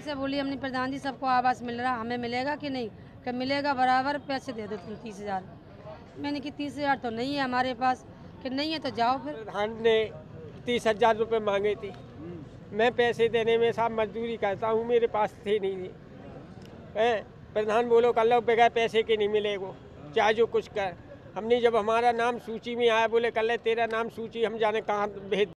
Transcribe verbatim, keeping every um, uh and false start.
से बोली हमने प्रधान जी सबको आवास मिल रहा, हमें मिलेगा कि नहीं, कि मिलेगा बराबर पैसे दे दो तुम तीस हजार। मैंने कि तीस हजार तो नहीं है हमारे पास, कि नहीं है तो जाओ फिर। प्रधान ने तीस हजार रुपये मांगे थे, मैं पैसे देने में साहब मजदूरी करता हूँ, मेरे पास थे नहीं है। प्रधान बोलो कर लो, बगैर पैसे के नहीं मिलेगो, चाहे जो कुछ कर। हमने जब हमारा नाम सूची में आया बोले कर ले तेरा नाम सूची हम जाने कहाँ भेज